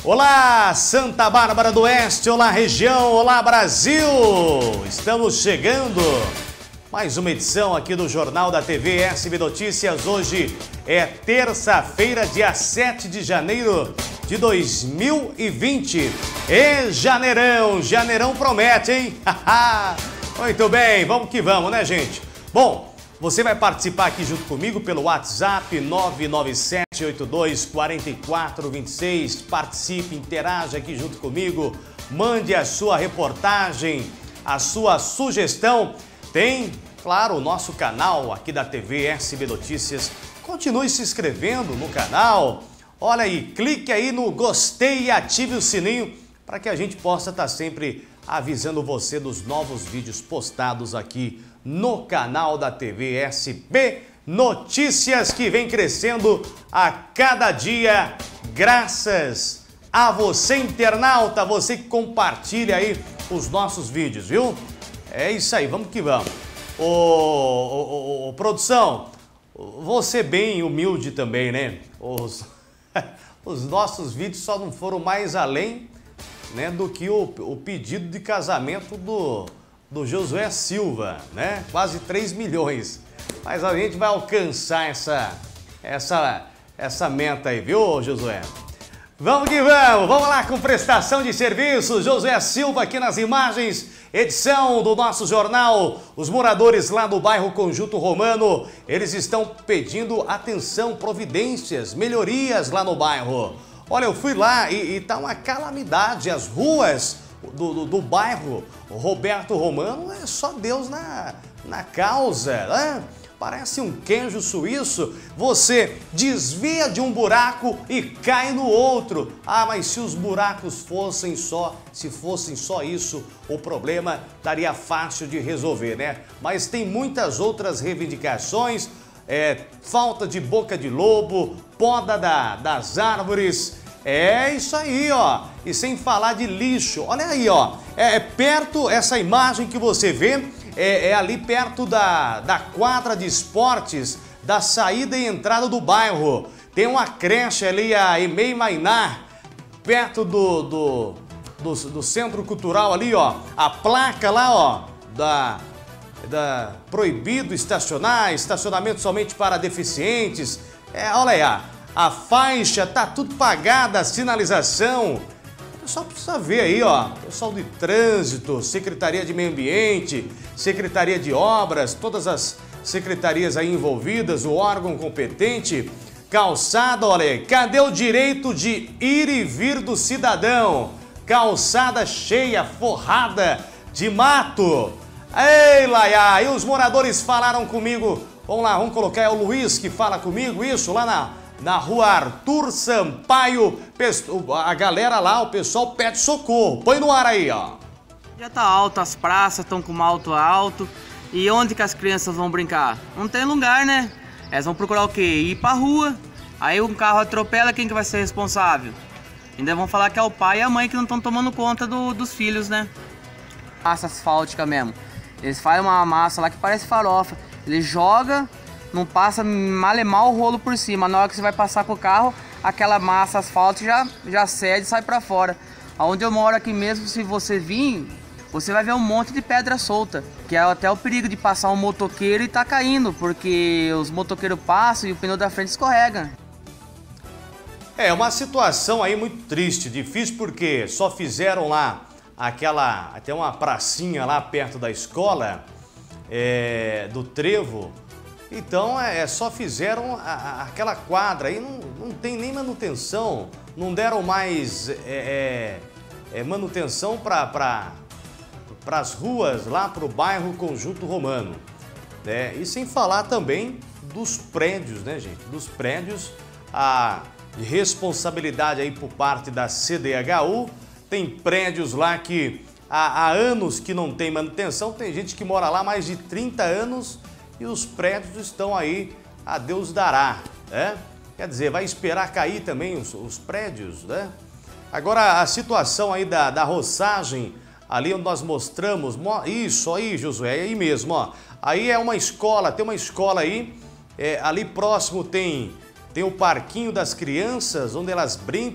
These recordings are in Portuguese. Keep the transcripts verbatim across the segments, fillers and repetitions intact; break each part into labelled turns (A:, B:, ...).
A: Olá, Santa Bárbara do Oeste, olá região, olá Brasil! Estamos chegando, mais uma edição aqui do Jornal da T V S B Notícias. Hoje é terça-feira, dia sete de janeiro de dois mil e vinte. E janeirão, janeirão promete, hein? Muito bem, vamos que vamos, né, gente? Bom, você vai participar aqui junto comigo pelo WhatsApp nove nove sete oito dois quatro quatro dois seis. Participe, interaja aqui junto comigo. Mande a sua reportagem, a sua sugestão. Tem, claro, o nosso canal aqui da T V S B Notícias. Continue se inscrevendo no canal. Olha aí, clique aí no gostei e ative o sininho para que a gente possa estar sempre avisando você dos novos vídeos postados aqui no canal da T V S B Notícias, que vem crescendo a cada dia, graças a você, internauta, você que compartilha aí os nossos vídeos, viu? É isso aí, vamos que vamos. Ô, ô, ô, ô produção, você bem humilde também, né? Os, os nossos vídeos só não foram mais além, né, do que o, o pedido de casamento do... do Josué Silva, né? Quase três milhões. Mas a gente vai alcançar essa, essa, essa meta aí, viu, Josué? Vamos que vamos! Vamos lá com prestação de serviço. Josué Silva aqui nas imagens, edição do nosso jornal. Os moradores lá do bairro Conjunto Romano, eles estão pedindo atenção, providências, melhorias lá no bairro. Olha, eu fui lá e, e tá uma calamidade. As ruas Do, do, do bairro Roberto Romano, é só Deus na, na causa, né? Parece um queijo suíço. Você desvia de um buraco e cai no outro. Ah, mas se os buracos fossem só, se fossem só isso, o problema estaria fácil de resolver, né? Mas tem muitas outras reivindicações, é, falta de boca de lobo, poda da, das árvores. É isso aí, ó. E sem falar de lixo. Olha aí, ó. É, é perto, essa imagem que você vê, é, é ali perto da, da quadra de esportes, da saída e entrada do bairro. Tem uma creche ali, a Emei Mainar, perto do, do, do, do Centro Cultural ali, ó. A placa lá, ó, da, da proibido estacionar, estacionamento somente para deficientes. É, olha aí, ó. A faixa tá tudo pagada, a sinalização. O pessoal precisa ver aí, ó. Pessoal de trânsito, Secretaria de Meio Ambiente, Secretaria de Obras, todas as secretarias aí envolvidas, o órgão competente. Calçada, olha aí. Cadê o direito de ir e vir do cidadão? Calçada cheia, forrada de mato. Ei, Laia, e os moradores falaram comigo. Vamos lá, vamos colocar, é o Luiz que fala comigo, isso, lá na... na rua Arthur Sampaio, a galera lá, o pessoal pede socorro. Põe no ar aí, ó.
B: Já tá alto, as praças estão com malto alto. E onde que as crianças vão brincar? Não tem lugar, né? Elas vão procurar o quê? Ir pra rua. Aí um carro atropela, quem que vai ser responsável? Ainda vão falar que é o pai e a mãe que não estão tomando conta do, dos filhos, né? Massa asfáltica mesmo. Eles fazem uma massa lá que parece farofa. Eles jogam... não passa malemar o rolo por cima. Na hora que você vai passar com o carro, aquela massa asfalto já, já cede e sai pra fora. Onde eu moro aqui mesmo, se você vir, você vai ver um monte de pedra solta. Que é até o perigo de passar um motoqueiro e tá caindo, porque os motoqueiros passam e o pneu da frente escorrega.
A: É uma situação aí muito triste, difícil, porque só fizeram lá aquela, até uma pracinha lá perto da escola, é, do Trevo. Então, é, só fizeram a, a, aquela quadra aí, não, não tem nem manutenção, não deram mais é, é, manutenção para pra, as ruas lá para o bairro Conjunto Romano. Né? E sem falar também dos prédios, né, gente? Dos prédios, a responsabilidade aí por parte da C D H U, tem prédios lá que há, há anos que não tem manutenção, tem gente que mora lá há mais de trinta anos, e os prédios estão aí, a Deus dará, né? Quer dizer, vai esperar cair também os, os prédios, né? Agora, a situação aí da, da roçagem, ali onde nós mostramos, isso aí, Josué, é aí mesmo, ó. Aí é uma escola, tem uma escola aí, é, ali próximo tem, tem o parquinho das crianças, onde elas brincam,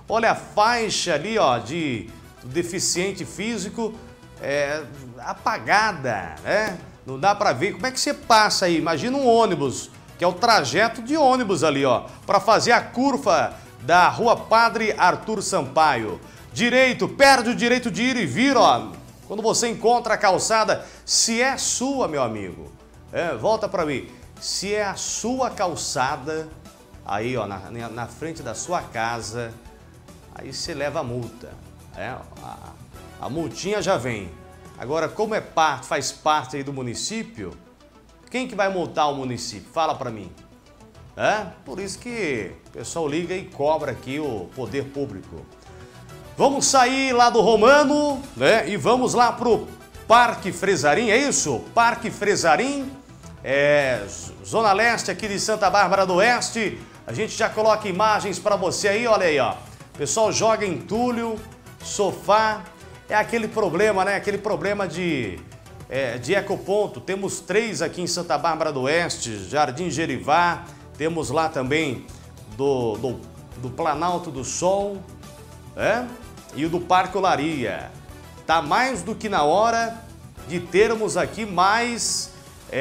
A: Olha a faixa ali, ó, de deficiente físico é, apagada, né? Não dá para ver. Como é que você passa aí? Imagina um ônibus, que é o trajeto de ônibus ali, ó, para fazer a curva da Rua Padre Arthur Sampaio. Direito, perde o direito de ir e vir, ó. Quando você encontra a calçada, se é sua, meu amigo, é, volta para mim. Se é a sua calçada, aí, ó, na, na frente da sua casa, aí você leva a multa. É, a, a multinha já vem. Agora, como é parte, faz parte aí do município, quem que vai multar o município? Fala para mim. É? Por isso que o pessoal liga e cobra aqui o poder público. Vamos sair lá do Romano, né? E vamos lá pro Parque Fresarim, é isso? Parque Fresarim, é, Zona Leste aqui de Santa Bárbara do Oeste. A gente já coloca imagens para você aí, olha aí, ó. O pessoal joga entulho, sofá, é aquele problema, né? Aquele problema de, é, de ecoponto. Temos três aqui em Santa Bárbara do Oeste, Jardim Gerivá, temos lá também do, do, do Planalto do Sol, é? E o do Parque Olaria. Tá mais do que na hora de termos aqui mais,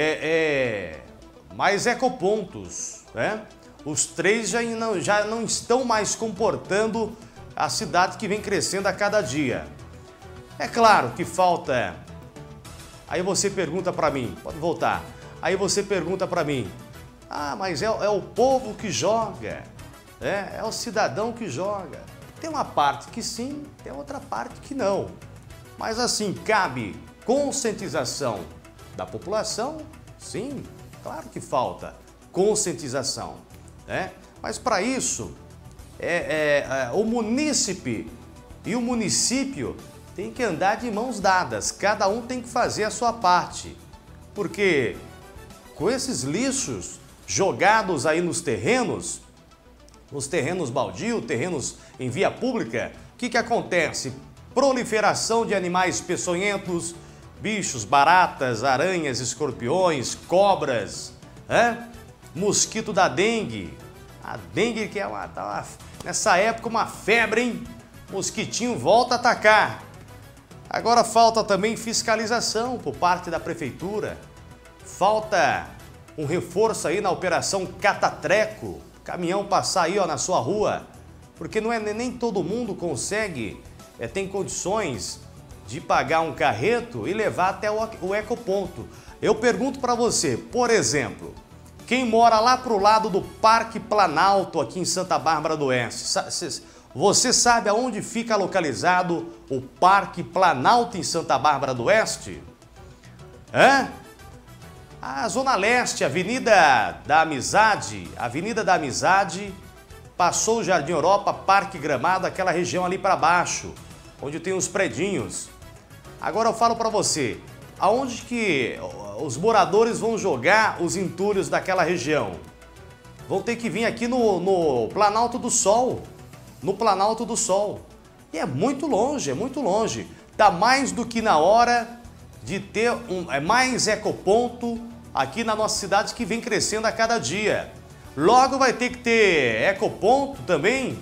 A: é, é, mais ecopontos, né? Os três já não, já não estão mais comportando a cidade que vem crescendo a cada dia. É claro que falta... Aí você pergunta para mim, pode voltar. Aí você pergunta para mim, ah, mas é, é o povo que joga, é, é o cidadão que joga. Tem uma parte que sim, tem outra parte que não. Mas assim, cabe conscientização da população? Sim, claro que falta conscientização, né? Mas para isso, é, é, é, o munícipe e o município tem que andar de mãos dadas. Cada um tem que fazer a sua parte. Porque com esses lixos jogados aí nos terrenos, nos terrenos baldios, terrenos em via pública, o que que acontece? Proliferação de animais peçonhentos, bichos, baratas, aranhas, escorpiões, cobras, né? Mosquito da dengue. A dengue que é uma, tá uma, nessa época uma febre, hein? Mosquitinho volta a atacar. Agora falta também fiscalização por parte da prefeitura. Falta um reforço aí na operação Catatreco. Caminhão passar aí, ó, na sua rua, porque não é nem todo mundo consegue, é, tem condições de pagar um carreto e levar até o, o ecoponto. Eu pergunto para você, por exemplo, quem mora lá pro lado do Parque Planalto aqui em Santa Bárbara do Oeste, você sabe aonde fica localizado o Parque Planalto em Santa Bárbara do Oeste? Hã? A Zona Leste, Avenida da Amizade, Avenida da Amizade, passou o Jardim Europa, Parque Gramado, aquela região ali para baixo, onde tem os predinhos. Agora eu falo para você, aonde que os moradores vão jogar os entulhos daquela região? Vão ter que vir aqui no, no Planalto do Sol, no Planalto do Sol. E é muito longe, é muito longe. Tá mais do que na hora de ter um, é mais ecoponto aqui na nossa cidade que vem crescendo a cada dia. Logo vai ter que ter ecoponto também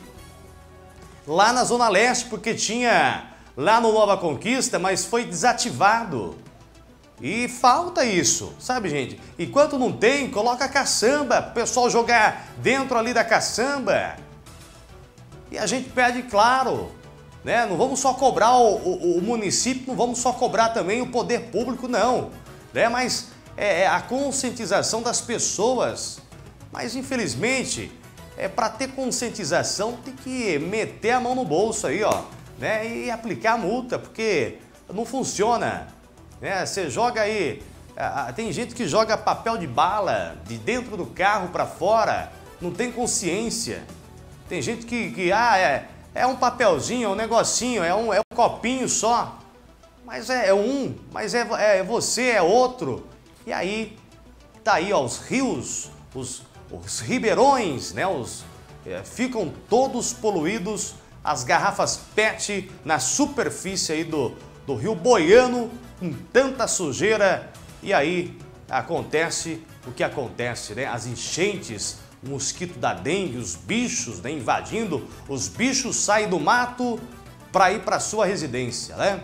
A: lá na Zona Leste, porque tinha lá no Nova Conquista, mas foi desativado. E falta isso, sabe, gente? Enquanto não tem, coloca a caçamba, o pessoal jogar dentro ali da caçamba. E a gente pede, claro, né? Não vamos só cobrar o, o, o município, não vamos só cobrar também o poder público, não, né? Mas é, é a conscientização das pessoas. Mas infelizmente, é, para ter conscientização tem que meter a mão no bolso aí, ó, né? E aplicar a multa, porque não funciona, né? Você joga aí, tem gente que joga papel de bala de dentro do carro para fora, não tem consciência. Tem gente que, que ah, é, é um papelzinho, é um negocinho, é um, é um copinho só. Mas é, é um, mas é, é você, é outro. E aí, tá aí, ó, os rios, os, os ribeirões, né, os, é, ficam todos poluídos, as garrafas P E T na superfície aí do, do rio boiando, com tanta sujeira. E aí acontece o que acontece, né? As enchentes o mosquito da dengue, os bichos, né, invadindo, os bichos saem do mato para ir para sua residência, né?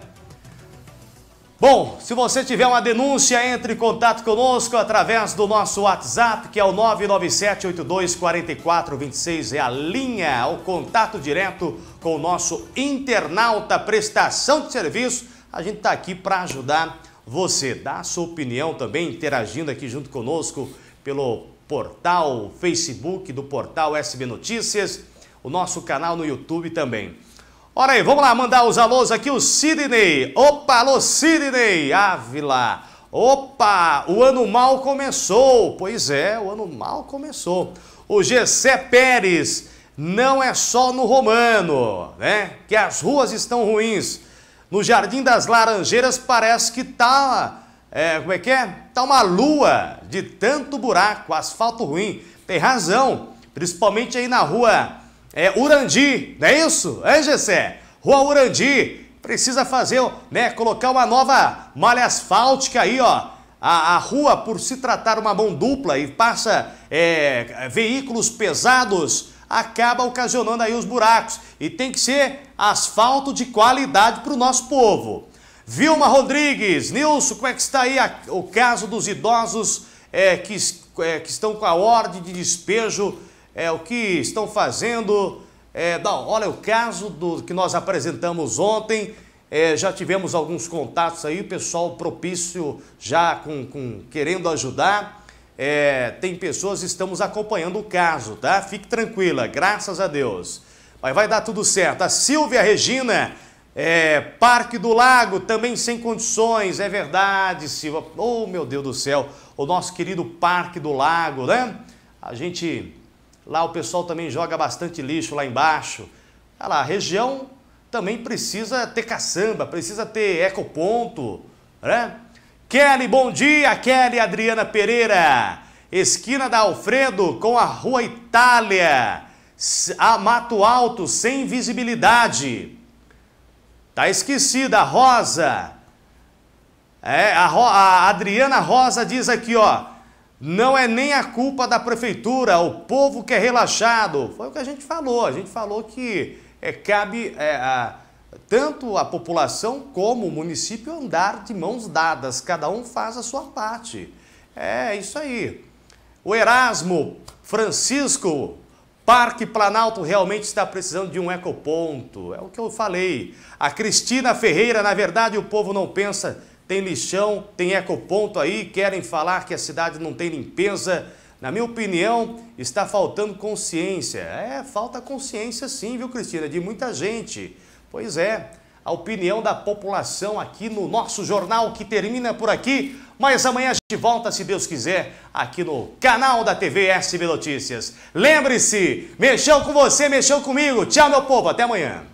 A: Bom, se você tiver uma denúncia, entre em contato conosco através do nosso WhatsApp, que é o nove nove sete oito dois quatro quatro dois seis, é a linha, o contato direto com o nosso internauta, prestação de serviço. A gente está aqui para ajudar você, dá a sua opinião também, interagindo aqui junto conosco pelo portal Facebook do portal S B Notícias, o nosso canal no YouTube também. Ora aí, vamos lá mandar os alôs aqui, o Sidney. Opa, alô Sidney, Ávila. Opa, o ano mal começou. Pois é, o ano mal começou. O Gessé Pérez, não é só no Romano, né? Que as ruas estão ruins. No Jardim das Laranjeiras parece que tá, é, como é que é? Tá uma lua de tanto buraco, asfalto ruim. Tem razão, principalmente aí na rua É, Urandi, não é isso? É, Gessé? Rua Urandi, precisa fazer, né, colocar uma nova malha asfáltica aí, ó. A, a rua, por se tratar uma mão dupla e passa é, veículos pesados, acaba ocasionando aí os buracos. E tem que ser asfalto de qualidade para o nosso povo. Vilma Rodrigues, Nilson, como é que está aí a, o caso dos idosos é, que, é, que estão com a ordem de despejo? É, o que estão fazendo, é, não, olha o caso do que nós apresentamos ontem, é, já tivemos alguns contatos aí, pessoal propício já com, com, querendo ajudar, é, tem pessoas, estamos acompanhando o caso, tá? Fique tranquila, graças a Deus, mas vai dar tudo certo. A Silvia Regina, é, Parque do Lago, também sem condições, é verdade, Silvia, oh meu Deus do céu, o nosso querido Parque do Lago, né? A gente... Lá o pessoal também joga bastante lixo lá embaixo. Olha lá, a região também precisa ter caçamba, precisa ter ecoponto, né? Kelly, bom dia, Kelly Adriana Pereira. Esquina da Alfredo com a Rua Itália. A Mato Alto, sem visibilidade. Tá esquecida, a Rosa. É, a, Ro a Adriana Rosa diz aqui, ó. Não é nem a culpa da prefeitura, o povo que é relaxado. Foi o que a gente falou, a gente falou que é, cabe é, a, tanto a população como o município andar de mãos dadas, cada um faz a sua parte. É isso aí. O Erasmo Francisco, Parque Planalto realmente está precisando de um ecoponto, é o que eu falei. A Cristina Ferreira, na verdade o povo não pensa... Tem lixão, tem ecoponto aí, querem falar que a cidade não tem limpeza. Na minha opinião, está faltando consciência. É, falta consciência sim, viu, Cristina? De muita gente. Pois é, a opinião da população aqui no nosso jornal que termina por aqui. Mas amanhã a gente volta, se Deus quiser, aqui no canal da T V S B Notícias. Lembre-se, mexeu com você, mexeu comigo. Tchau, meu povo, até amanhã.